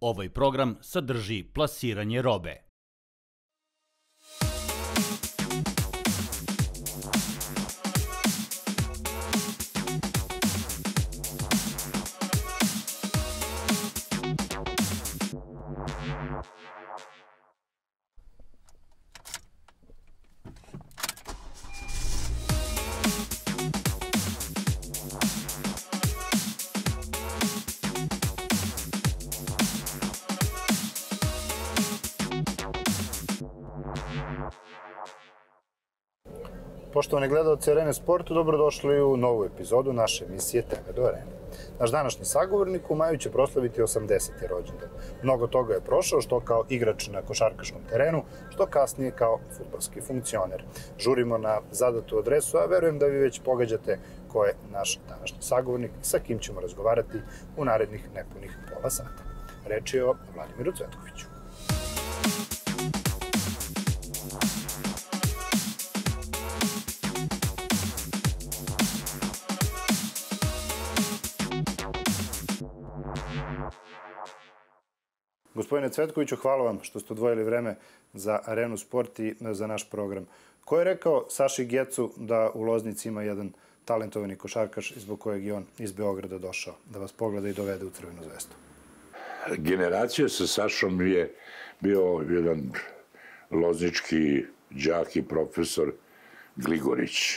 Ovaj program sadrži plasiranje robe. Poštovani gledalci Arene Sporta, dobrodošli u novu epizodu naše emisije Tebe do Arene. Naš današnji sagovornik u maju će proslaviti 80. rođendan. Mnogo toga je prošao, što kao igrač na košarkaškom terenu, što kasnije kao fudbalski funkcioner. Žurimo na zadatu adresu, a verujem da vi već pogađate ko je naš današnji sagovornik i sa kim ćemo razgovarati u narednih nepunih pola sata. Reč je o Vladimiru Cvetkoviću. Gospodine Cvetkoviću, hvala vam što ste odvojili vreme za Arenu Sport i za naš program. Ko je rekao Saši Gecu da u Loznici ima jedan talentovani košarkaš zbog kojeg je on iz Beograda došao, da vas pogleda i dovede u Crvenu zvezdu? Generacija sa Sašom je bio jedan loznički đak i profesor Gligorić.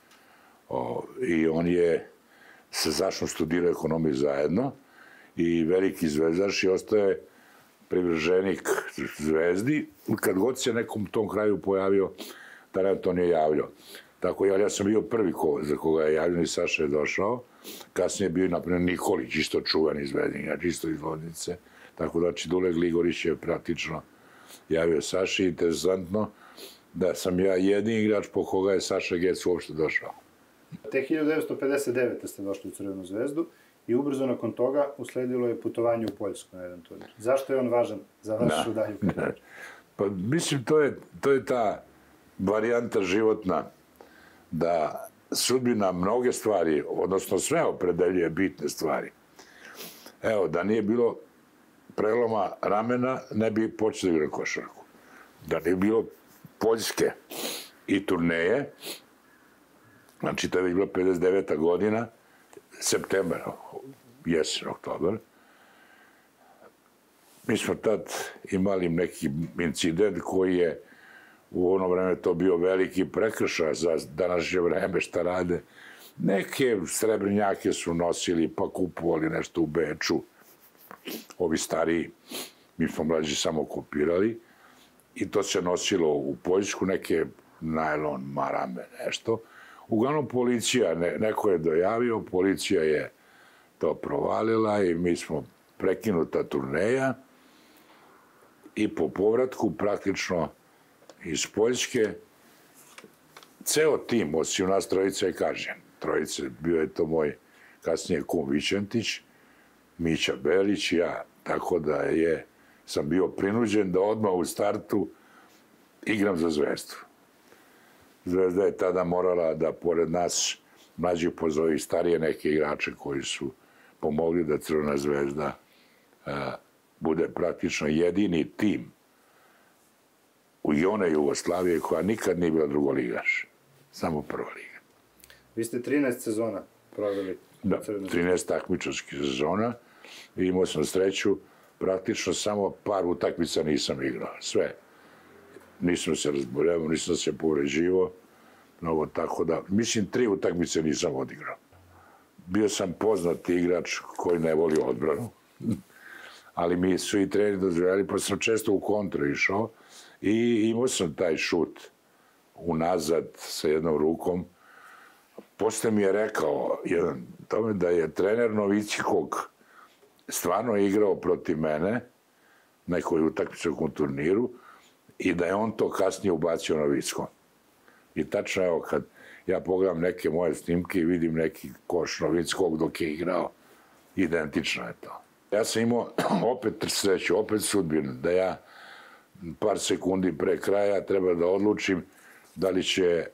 I on je sa Sašom studirao ekonomiju zajedno i veliki zvezdaš i ostaje privrženik Zvezdi. Kad god se nekom tom kraju pojavio, tada to nije javljao. Tako ja sam bio prvi za koga je javljeno i Saša je došao. Kasnije je bio, naprimjer, Nikolić, isto čuvani zvezdinjač, isto iz Loznice. Tako da Dule Gligorić je praktično javio Saši. Interesantno da sam ja jedini igrač po koga je Saša Gec uopšte došao. Te 1959. ste došli u Crvenu zvezdu i ubrzo nakon toga usledilo je putovanje u Poljsku na jedan turnir. Zašto je on važan za vašu dalju karijeru? Pa mislim, to je ta varijanta životna da sudbina mnoge stvari, odnosno sve opredeljuje bitne stvari. Evo, da nije bilo preloma ramena, ne bi počeo da igra košarku. Da nije bilo Poljske i turneje, znači to je već bila 59. godina, september, jesen, oktober. Mi smo tad imali neki incident koji je u ono vreme to bio veliki prekršaj za današnje vreme šta rade. Neke srebrnjake su nosili pa kupovali nešto u Beču. Ovi stariji, mi smo mlađi samo kopirali i to se nosilo u Poljsku, neke najlon, marame, nešto. Uglavnom policija, neko je dojavio, policija je to provalila i mi smo prekinuta turneja i po povratku praktično iz Poljske ceo tim, osim nas trojice je kažnjen. Trojice, bio je to moj kasnije kum Vičentić, Mića Belić i ja, tako da sam bio prinuđen da odmah u startu igram za Zvezdu. Zvezda je tada morala da pored nas mlađih pozovi starije neke igrače koji su pomogli da Crvena zvezda bude praktično jedini tim u one Jugoslavije koja nikad nije bila drugoligaš, samo prva liga. Vi ste 13 sezona proveli. Da, 13 takmičarskih sezona i imao sam sreću, praktično samo par utakmica nisam igrao, sve. Nisam se razboljevao, nisam se povređivao, mnogo tako da, mislim, 3 utakmice nisam odigrao. Bio sam poznati igrač koji ne voli odbranu, ali mi su i treneri dozvoljavali, pa sam često u kontru išao i imao sam taj šut unazad sa jednom rukom. Posle mi je rekao jedan tome da je trener Novićkog stvarno igrao protiv mene na nekoj utakmičkom turniru i da je on to kasnije ubacio Novickom. I tačno, evo, kad ja pogledam neke moje snimke i vidim neki koš Novickog dok je igrao, identično je to. Ja sam imao opet sreću, opet sudbinu, da ja par sekundi pre kraja treba da odlučim da li će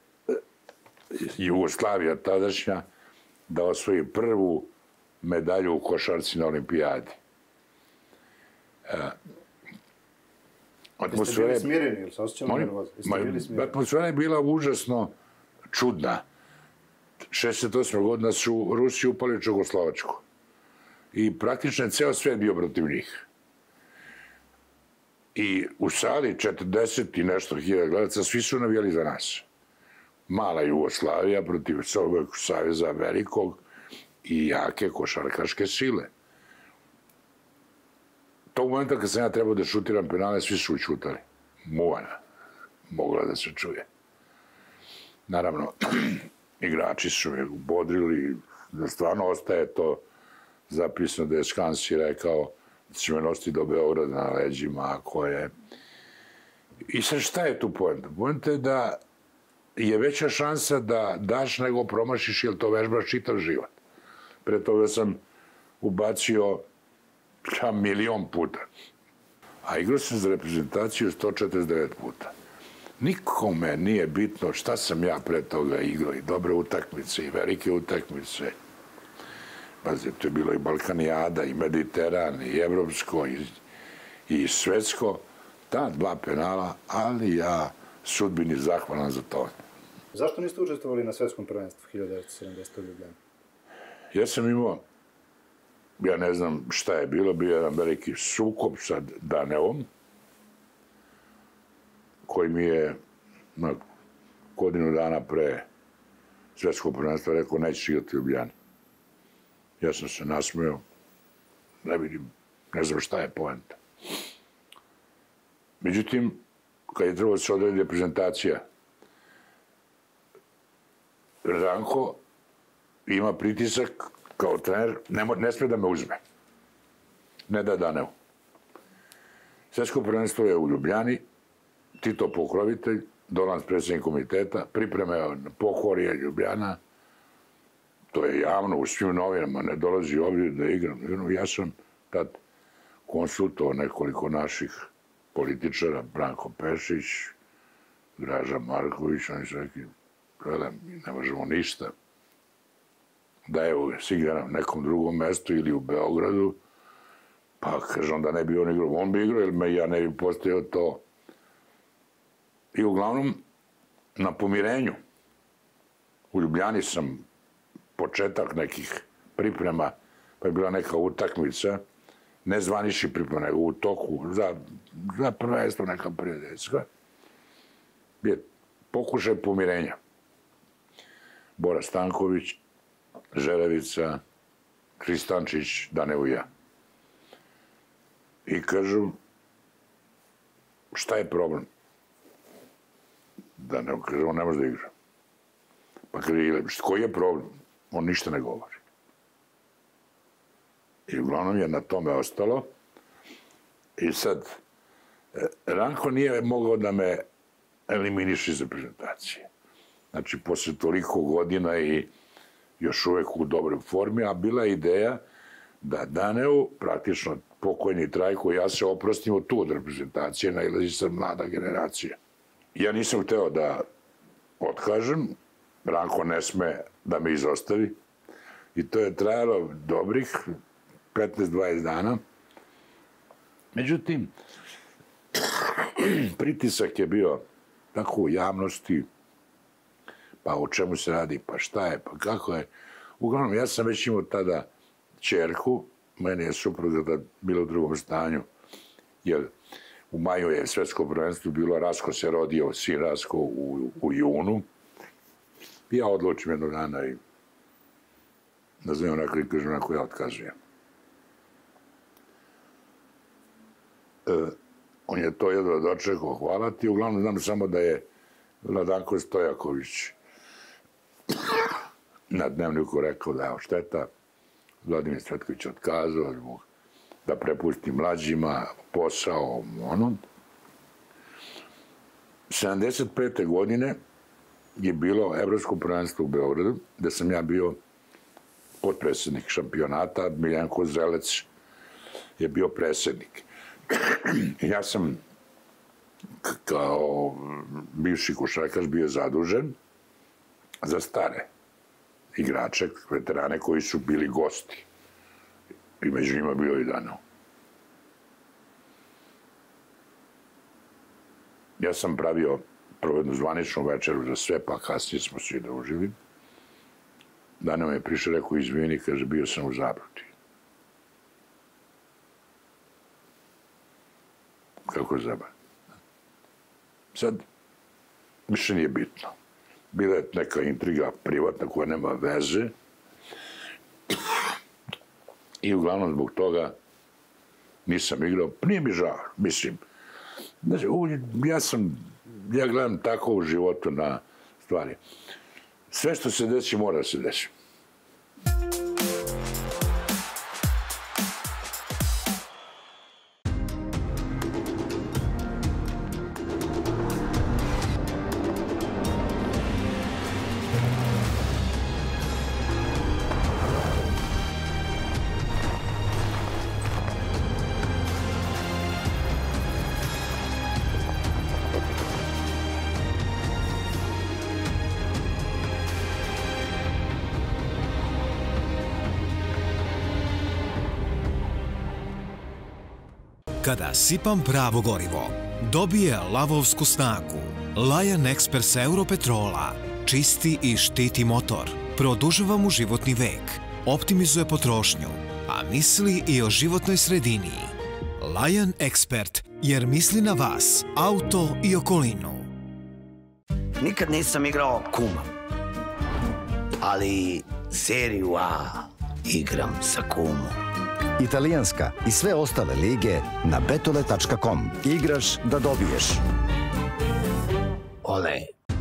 Jugoslavija tadašnja da osvoji prvu medalju u košarci na olimpijadi. Jeste bili smireni ili se osjećali nervozni? Atmosfera je bila užasno čudna. 68. godina su Rusi upali Čehoslovačku. I praktično je ceo svet bio protiv njih. I u sali 40 i nešto hiljada gledaca, svi su navijali za nas. Mala Jugoslavija protiv Sovjetskog saveza velikog i jake košarkaške sile. Tog momenta kad sam ja trebao da šutiram penale, svi su učutali. Muvana. Mogla da se čuje. Naravno, igrači su me bodrili, da stvarno ostaje to zapisano da je Skansi rekao da će me nositi do Beograda na leđima, ako je... I sad šta je tu poenta? Poenta je da je veća šansa da daš nego promašiš, jer to vežbaš čitav život. Pre toga sam ubacio 1.000.000 puta. A igrao sam za reprezentaciju 149 puta. Nikome nije bitno šta sam ja pre toga igrao. I dobre utakmice, i velike utakmice. Pazi, to je bilo i Balkanijada, i Mediteran, i Evropsko, i Svetsko. Ta 2 penala, ali ja sudbini zahvalan za to. Zašto niste učestvovali na svetskom prvenstvu 1970. u Ljubljani? Ja sam imao, ja ne znam šta je bilo, bio jedan veliki sukob sa Danevom, koji mi je godinu dana pre svetskog prvenstva rekao nećeš igrati u Ljubljani. Ja sam se nasmeo, ne vidim, ne znam šta je poenta. Međutim, kad je trebalo da se odredi reprezentacija, Ranko ima pritisak kao trener, ne sme da me uzme. Ne da Danevu. Svetsko prvenstvo je u Ljubljani, Tito pokrovitelj, Dolanc predsjednik komiteta, pripreme Pohorje, Ljubljana, to je javno u svim novinama, ne dolazi ovdje da igram. Ja sam tad konsultovao nekoliko naših političara, Branko Pešić, Draža Marković, oni su rekli, ne možemo ništa. Da evo, si igra na nekom drugom mestu ili u Beogradu, pa kaže onda ne bi on igrao. On bi igrao, jer ja ne bi postavio to. I uglavnom, na pomirenju, u Ljubljani sam početak nekih priprema, pa je bila neka utakmica, ne zvanični priprema, nego u toku, za prvenstvo neka prijateljska, je pokušaj pomirenja. Bora Stanković, Želevica, Kristančić, Danevu i ja. I kažu, šta je problem? Danevu kaže, on ne može da igra. Pa kaže, koji je problem? On ništa ne govori. I uglavnom je na tome ostalo. I sad, Ranko nije mogao da me eliminiše iz reprezentacije. Znači, posle toliko godina i još uvek u dobroj formi, a bila je ideja da Daneu, praktično pokojni Trajko, ja se oprostimo tu od reprezentacije, nailazi sad mlada generacija. Ja nisam hteo da otkažem, Ranko ne sme da me izostavi. I to je trajalo dobrih 15-20 dana. Međutim, pritisak je bio tako u javnosti, pa o čemu se radi, pa šta je, pa kako je. Uglavnom, ja sam već imao tada ćerku, meni je supruga bila u drugom stanju, jer u maju je svetsko prvenstvo bilo, Rasko se rodio, sin Rasko u junu. I ja odlučim jednog dana i nazovem onako i kažem onako ja otkazujem. On je to jedva dočekao, hvala ti. Uglavnom znam samo da je Vladanko Stojaković na Dnevniku rekao da je šteta. Vladimir Cvetković otkazao da prepusti mlađima posao, ono. 75. godine je bilo Evropsko prvenstvo u Beogradu, gde sam ja bio potpredsjednik šampionata, Miljanko Zelec je bio predsjednik. Ja sam kao bivši košarkaš bio zadužen za stare igrače, veterane koji su bili gosti. I među njima bio i Danov. Ja sam pravio prvo jednu zvaničnu večeru za sve, pa kasnije smo svi družili. Dana me je prišao, rekao, izvini, kaže, bio sam u Zabruti. Kako je Zabrat? Sad, više nije bitno. Bila je neka intriga privatna koja nema veze. I uglavnom zbog toga nisam igrao. Nije mi žao, mislim. Znači, ja gledam tako u životu na stvari. Sve što se desi, mora da se desi. Kada sipam pravo gorivo, dobije lavovsku snagu. Lion Express Europetrola čisti i štiti motor, produžava mu životni vek, optimizuje potrošnju, a misli i o životnoj sredini. Lion Expert, jer misli na vas, auto i okolinu. Nikad nisam igrao kuma, ali seriju A igram sa kumom. Italijanska i sve ostale lige na betole.com. Igraš da dobiješ. Ole.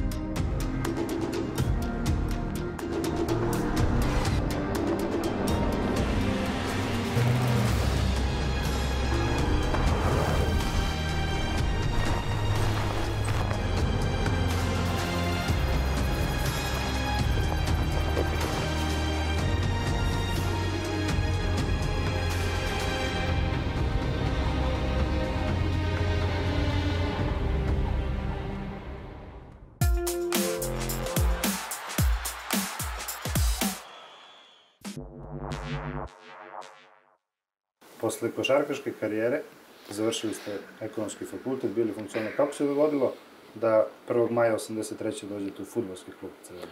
Posle košarkaške karijere završili ste ekonomski fakultet, bili funkcioner. Kako se dogodilo da 1. maja 1983. dođete u fudbalski klub Crvena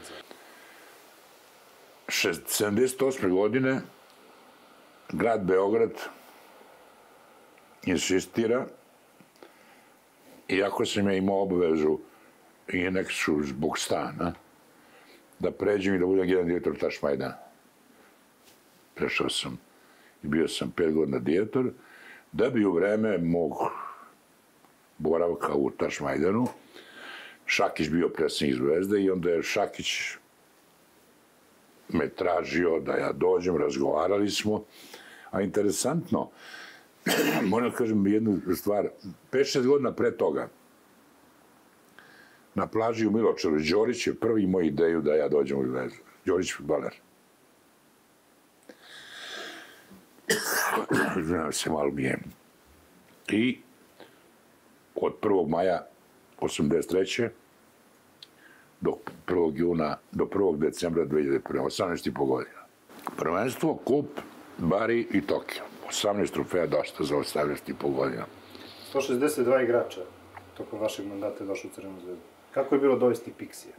Zvezda? 78. godine grad Beograd insistira, iako sam ja imao obavezu i nekšu zbog stana, da pređem i da budem jedan direktor Tašmajdana. Prešao sam i bio sam 5 godina direktor, da bi u vreme mog boravka u Tašmajdanu Šakić bio predsjednik Zvezde i onda je Šakić me tražio da ja dođem, razgovarali smo, a interesantno, moram da kažem jednu stvar, 5-6 godina pre toga, na plaži u Miločaru, Đorić je prvi imao ideju da ja dođem u Zvezdu. Đorić fudbaler. Znam se, malo mi je. I od 1. maja 1983. do 1. juna, do 1. decembra 2001. 18,5 godina. Prvenstvo, kup, Bari i Tokio. 18 trofeja dosta za 18,5 godina. 162 igrača tokom vašeg mandata je došlo u Crvenu Zvezdu. Kako je bilo dovesti Pixija?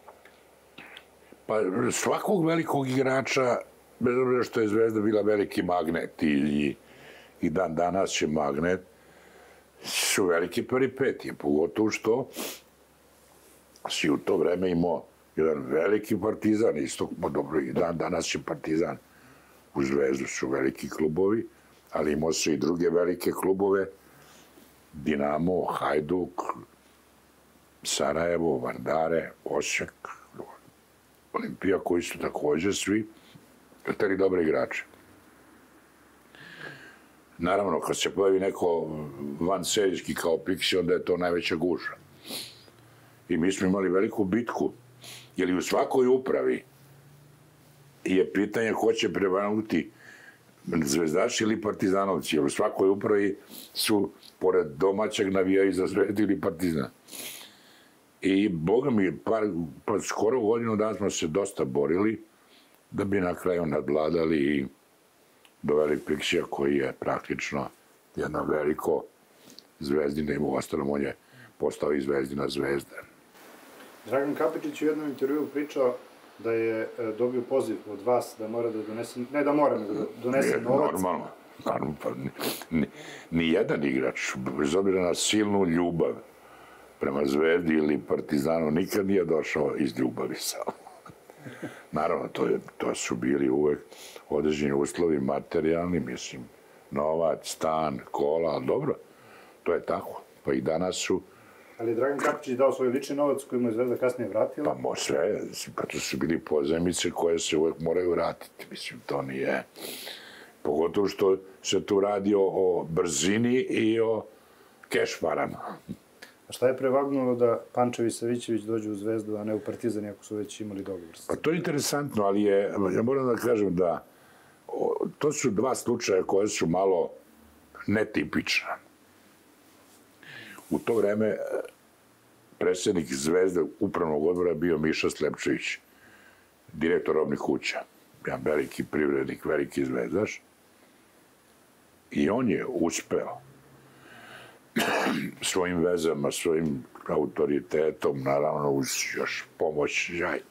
Pa svakog velikog igrača, bez obzira što je Zvezda bila veliki magnet i dan danas će magnet, su velike peripetije, pogotovo što si u to vreme imao jedan veliki Partizan, isto, dobro, i dan danas će Partizan u Zvezdu, su veliki klubovi, ali imao su i druge velike klubove, Dinamo, Hajduk, Sarajevo, Vardare, Osijek, Olimpija, koji su također svi hteli dobre igrače. Naravno, kad se pojavi neko vanserijski kao Pixi, onda je to najveća guža. I mi smo imali veliku bitku, jer i u svakoj upravi je pitanje ko će prevanuti zvezdaši ili partizanovci, jer u svakoj upravi su, pored domaćeg, navijaju za Zvezdu ili Partizan. I, boga mi, skoro godinu dana smo se dosta borili da bi na kraju nadvladali i doveli Pixija, koji je praktično jedno veliko Zvezdino, i u ostalom on je postao i Zvezdina zvezda. Dragan Kapičić u jednom intervjuu pričao da je dobio poziv od vas da mora da donese, ne da mora, nego da donese novac. Normalno. Nijedan igrač, bez obzira na silnu ljubav prema Zvezdi ili Partizanu, nikad nije došao iz ljubavi samo. Naravno, to su bili uvek određeni uslovi materijalni, mislim, novac, stan, kola, ali dobro, to je tako. Pa i danas su... Ali je Dragan Kapičić dao svoj lični novac koji mu je Zvezda kasnije vratila? Pa sve, pa to su bili pozajmice koje se uvek moraju vratiti. Mislim, to nije... Pogotovo što se tu radi o brzini i o keš parama. A šta je prevagnulo da Pančev i Savićević dođu u Zvezdu, a ne u Partizan, ako su već imali dogovor? Pa to je interesantno, ali ja moram da kažem da to su dva slučaja koje su malo netipična. U to vreme predsjednik Zvezde upravnog odbora je bio Miša Slepčević, direktor robnih kuća. Jedan veliki privrednik, veliki zvezdaš. I on je uspeo svojim vezama, svojim autoritetom, naravno uz još pomoć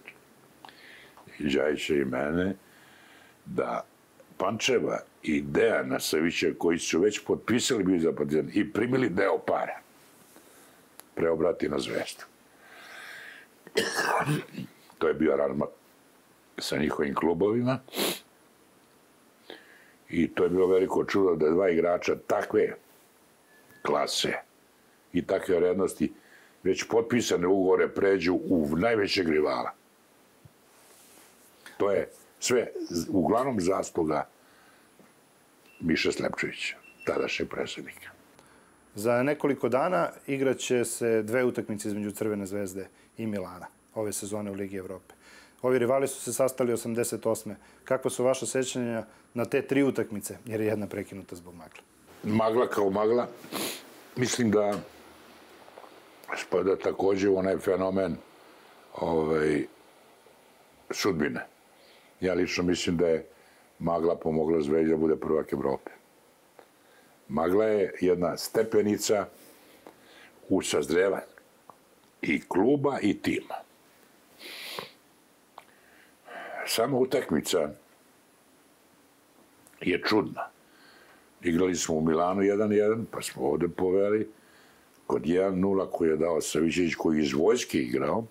Đajića i mene, da Pančeva i Dejana Savića, koji su već potpisali bili za Partizan i primili deo para, preobrati na Zvezdu. To je bio aranžman sa njihovim klubovima i to je bilo veliko čudo da dva igrača takve klase i takve vrednosti već potpisane ugovore pređu u najvećeg rivala. To je sve uglavnom zasluga Miše Slepčevića, tadašnjeg predsjednika. Za nekoliko dana igraće se 2 utakmice između Crvene zvezde i Milana ove sezone u Ligi Evrope. Ovi rivali su se sastali 88. Kakva su vaša sećanja na te 3 utakmice, jer je jedna prekinuta zbog magle? Magla kao magla. Mislim da spada također u onaj fenomen sudbine. Ja lično mislim da je magla pomogla Zvezdi da bude prvak Evrope. Magla je jedna stepenica u sazrevanju i kluba i tima. Sama utakmica je čudna. Igrali smo u Milanu 1-1, pa smo ovde poveli kod 1-0 koji je dao Savićević, koji je iz vojske igrao.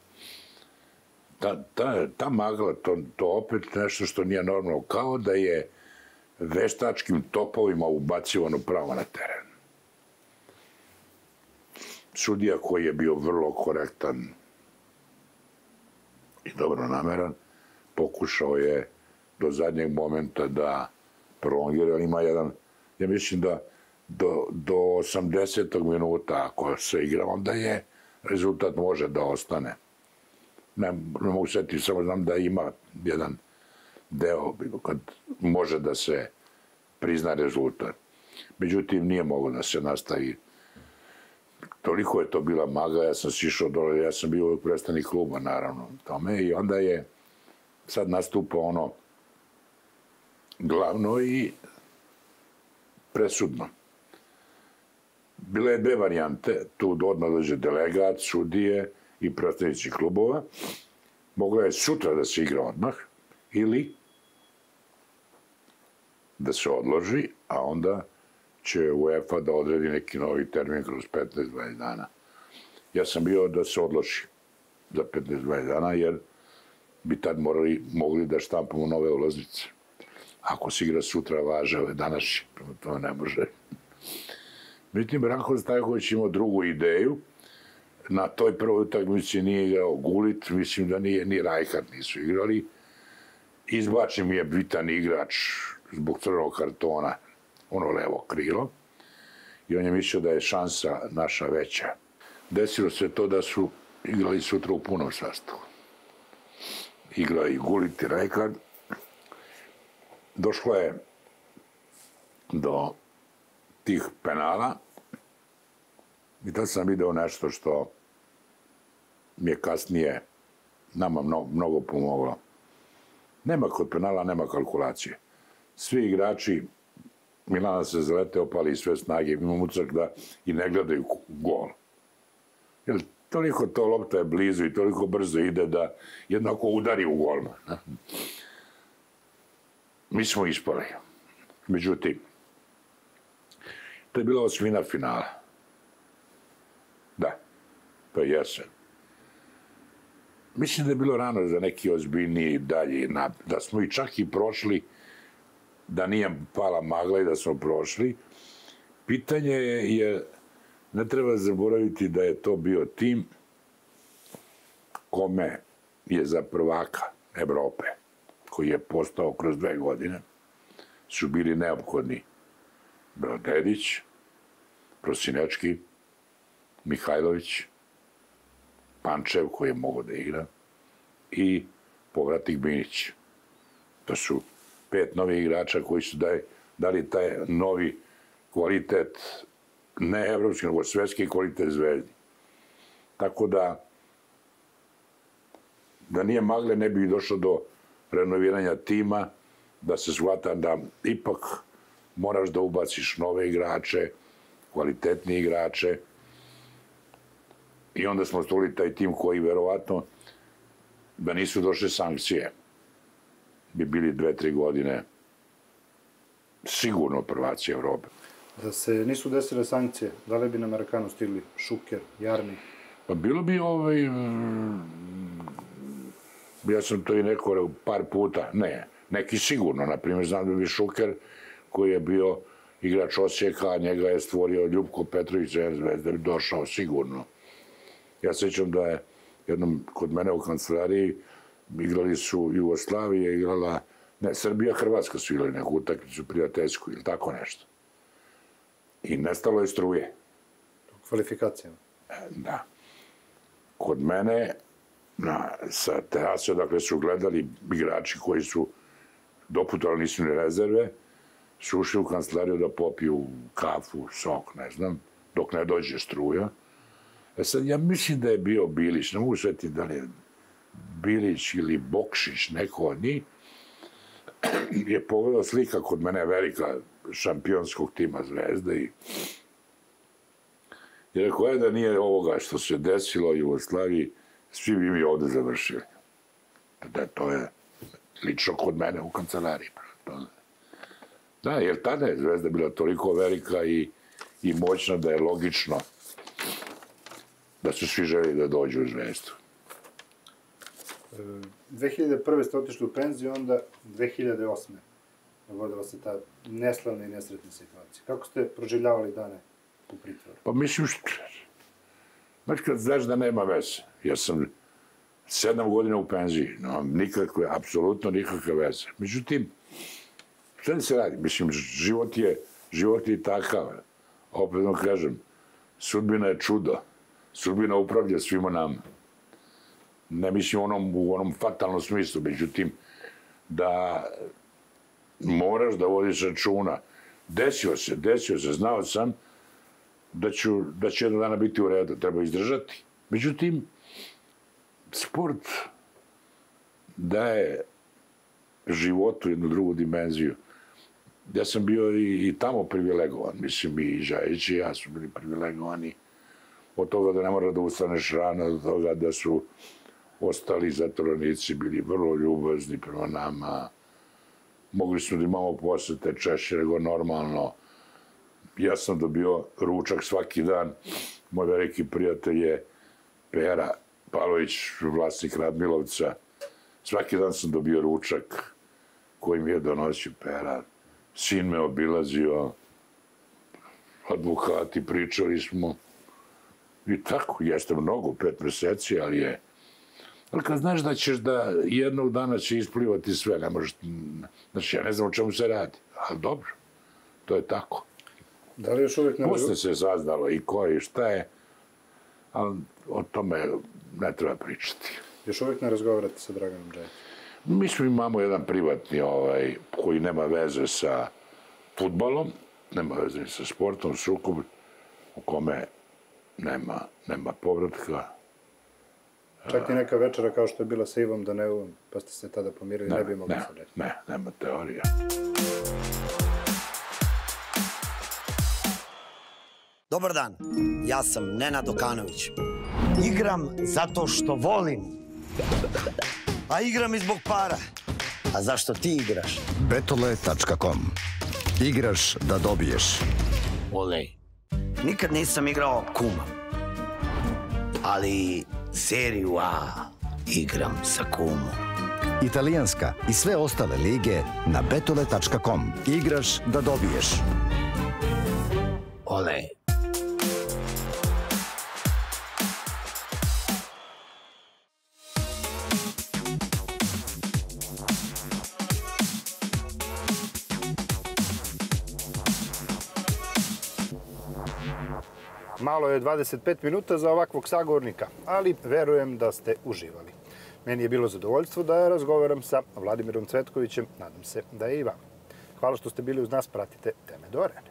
Ta magla, to opet nešto što nije normalno, kao da je veštačkim topovima ubacivano pravo na teren. Sudija koji je bio vrlo korektan i dobro nameran, pokušao je do zadnjeg momenta da prolongira, ali ima jedan, ja mislim da do 80. minuta ako se igra, onda je rezultat može da ostane. Ne mogu setiti, samo znam da ima jedan deo kad može da se prizna rezultat. Međutim, nije moglo da se nastavi. Toliko je to bila maga, ja sam sišao dole, ja sam bio predstavnik kluba, naravno, tome, i onda je sad nastupa ono glavno i presudno. Bile je 2 varijante, tu odmah dođe delegat, sudije i predstavnici klubova. Mogla je sutra da se igra odmah ili da se odloži, a onda će UEFA da odredi neki novi termin kroz 15-20 dana. Ja sam bio da se odloži za 15-20 dana, jer bi tad mogli da štampamo nove ulaznice. Ako se igra sutra, važe ove današnje, to ne može. Međutim, Branko Stajković imao drugu ideju. Na toj prvoj utakmici nije igrao Gullit, mislim da ni Rajkat nisu igrali. Izbačen mi je bitan igrač zbog crvenog kartona, ono levo krilo, i on je mislio da je šansa naša veća. Desilo se to da su igrali sutra u punom sastavu. Igrao i Gullit i Rajkat. Došlo je do tih penala i tad sam video nešto što mi je kasnije nama mnogo pomoglo. Nema kod penala, nema kalkulacije. Svi igrači Milana se zalete, opali sve snage, imam utisak da i ne gledaju gol. Jer toliko to lopta je blizu i toliko brzo ide da jednako udari u golman. Mi smo ispali. Međutim, to je bila osmina finala. Da, to je jesen. Mislim da je bilo rano za neki ozbiljniji dalji napad. Da smo i čak i prošli, da nije pala magla i da smo prošli. Pitanje je, ne treba zaboraviti da je to bio tim kome je za prvaka Evrope, koji je postao kroz 2 godine, su bili neophodni Brodedić, Prosinečki, Mihajlović, Pančev koji je mogao da igra i povratnik Binić. To su 5 novih igrača koji su dali taj novi kvalitet, ne evropski, nego svetski kvalitet Zvezdi. Tako da nije magle, ne bi došlo do renoviranja tima, da se shvata da ipak moraš da ubaciš nove igrače, kvalitetnije igrače. I onda smo stvorili taj tim koji, verovatno, da nisu došle sankcije, bi bili 2-3 godine sigurno prvaci Evrope. Da se nisu desile sankcije, da li bi na Marakanu stigli Šuker, Jarni? Pa bilo bi ja sam to i rekao par puta, ne, neki sigurno, na primjer, znam da bi Šuker, koji je bio igrač Osijeka, a njega je stvorio Ljubko Petrović, da bi došao sigurno. Ja sećam da je jednom kod mene u kancelariji igrali su Jugoslavija, igrala, ne, Srbija, Hrvatska su igrali neku utakmicu prijateljsku ili tako nešto. I nestalo je struje. U kvalifikacijama? Da. Kod mene, sa terase, dakle su gledali igrači koji su doputovali, nisu ni rezerve, su ušli u kancelariju da popiju kafu, sok, ne znam, dok ne dođe struja. Sad, ja mislim da je bio Bilić, ne mogu svetiti da li je Bilić ili Bokšić, neko od njih, je pogledao slika kod mene velika šampionskog tima Zvezde i rekao je da nije ovoga što se desilo u Jugoslaviji, svi bi mi ovde završili. Da, to je lično kod mene u kancelariji. Da, jer tada je Zvezda bila toliko velika i moćna da je logično da su svi želi da dođu u Zvezdu. 2001. ste otišli u penziju, onda 2008. dogodila se ta neslavna i nesretna situacija. Kako ste proživljavali dane u pritvoru? Pa mislim znači kad znaš da nema veze. Ja sam 7 godina u penziji, nikakve, apsolutno nikakve veze. Međutim, šta se radi? Mislim, život je takav. Opet vam kažem, sudbina je čudo. Sudbina upravlja svima nama. Ne mislim u onom fatalnom smislu, međutim, da moraš da vodiš računa. Desio se, znao sam da će jednog dana biti u redu, treba izdržati. Međutim, sport daje životu jednu drugu dimenziju. Ja sam bio i tamo privilegovan, mislim i Žajić i ja su bili privilegovani od toga da ne mora da ustaneš rano, od toga da su ostali zatvorenici bili vrlo ljubazni prema nama. Mogli smo da imamo posete češće nego normalno. Ja sam dobio ručak svaki dan. Moj veliki prijatelj je Pera Pavlović, vlasnik Radmilovca. Svaki dan sam dobio ručak koji mi je donosio Pera. Sin me obilazio, advokati, pričali smo. I tako, jeste mnogo, 5 meseci, ali je... Ali kad znaš da ćeš da jednog dana će isplivati sve, ne možeš... Znači, ja ne znam o čemu se radi, ali dobro, to je tako. Da li još uvijek ne... Posle se saznalo i ko je i šta je, ali o tome ne treba pričati. Još uvijek ne razgovarate sa Draganom Džajićem? Mi smo imamo jedan privatni koji nema veze sa fudbalom, nema veze ni sa sportom, sukob u kome nema povratka. Čak i neka večera kao što je bila sa Ivom Danevom, pa ste se tada pomirili, ne bi mogli se reći. Ne, nema teorija. Dobar dan, ja sam Nenad Okanović. Igram zato što volim. A igram i zbog para. A zašto ti igraš? Betole.com. Igraš da dobiješ. Ole, Nikad nisam igrao kuma. ali seriju A igram sa kumom. Italijanska i sve ostale lige na betole.com. Igraš da dobiješ. Ole. Malo je 25 minuta za ovakvog sagovornika, ali verujem da ste uživali. Meni je bilo zadovoljstvo da razgovaram sa Vladimirom Cvetkovićem, nadam se da je i vam. Hvala što ste bili uz nas, pratite Teme do arene.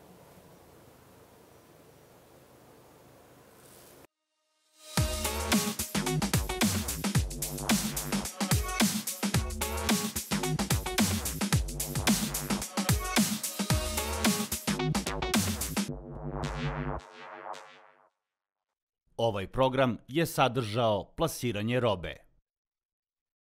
Ovaj program je sadržao plasiranje robe.